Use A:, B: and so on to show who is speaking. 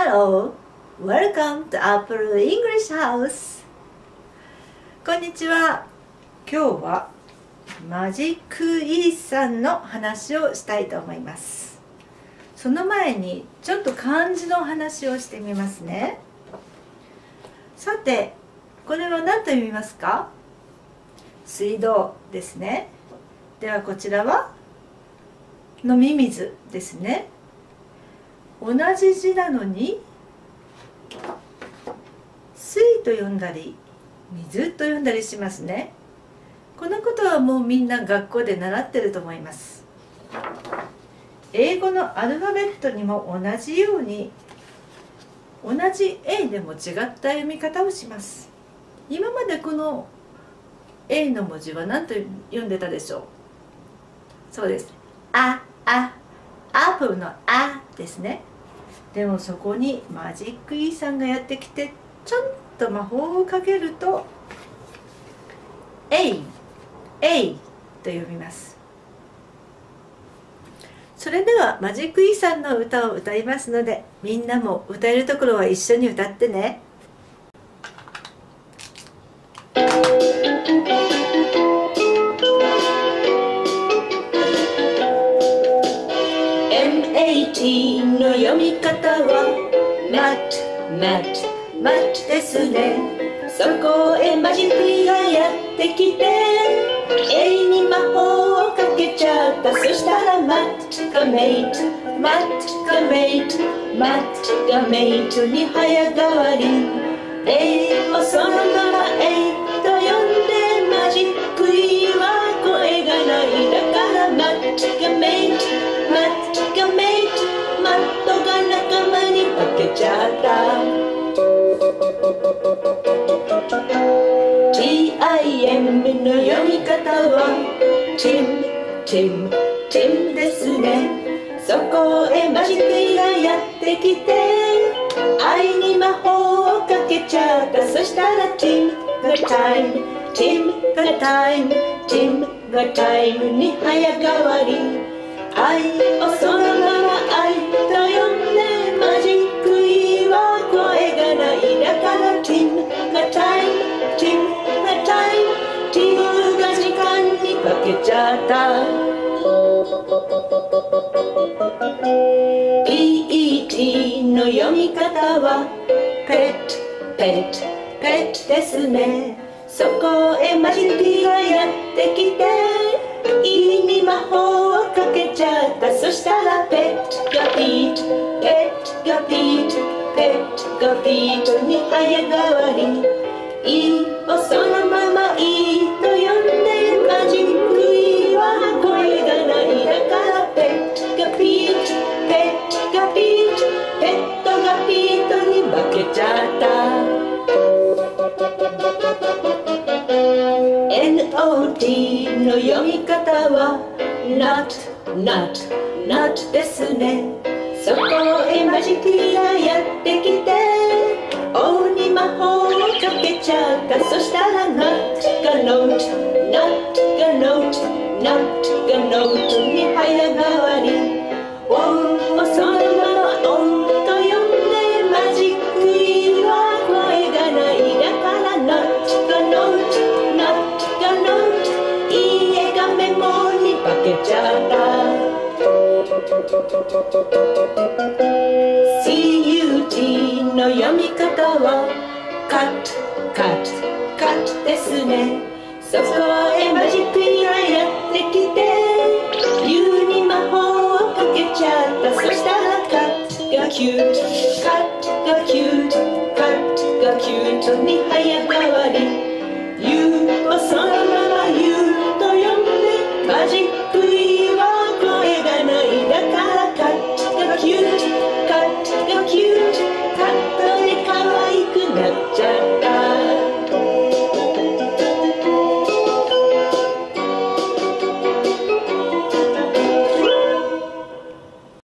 A: Hello! Welcome to Apple English House! こんにちは。今日はマジックイーさんの話をしたいと思います。その前にちょっと漢字の話をしてみますね。さて、これは何と読みますか？水道ですね。ではこちらは飲み水ですね。同じ字なのに水と読んだり水と読んだりしますね。このことはもうみんな学校で習ってると思います。英語のアルファベットにも同じように同じ A でも違った読み方をします。今までこの A の文字は何と読んでたでしょう？そうです。アップルのあですね。でもそこにマジックイーさんがやってきてちょっと魔法をかけるとエイと読みます。それではマジックイーさんの歌を歌いますので、みんなも歌えるところは一緒に歌ってね。MAT の読み方はマットですね。そこへマジックがやってきて A に魔法をかけちゃった。そしたらマットがメイトに早変わり。 A もそのまま A と呼んでマジックイは声がない。だからマットがメイトマットが仲間に化けちゃった。 TIM の読み方はティムですね。そこへマジックがやってきて愛に魔法をかけちゃった。そしたらティムがタイムに早変わり。愛をそのまま愛と呼んでマジックイは声がない。だからティムがタイムが時間にかけちゃった。 PET の読み方はペットですね。そこへマジックがやってきて E に魔法をかけちゃった。そしたらペットがピートに早変わり。 E をそのまま E と呼んでマジックイは声がない。だからペットがピートに化けちゃった。 NOT の読み方はnot ですね。そこへマジックがやってきて O に魔法をかけちゃった。そしたら not がノートに早変わり。 O をそのまま O と呼んでマジックイは声がない。だから not がノート家がメモに化けちゃった。 CUT の読み方はカットですね。そこへマジックがやってきて U に魔法をかけちゃった。そしたらカットがキュートに早変わり。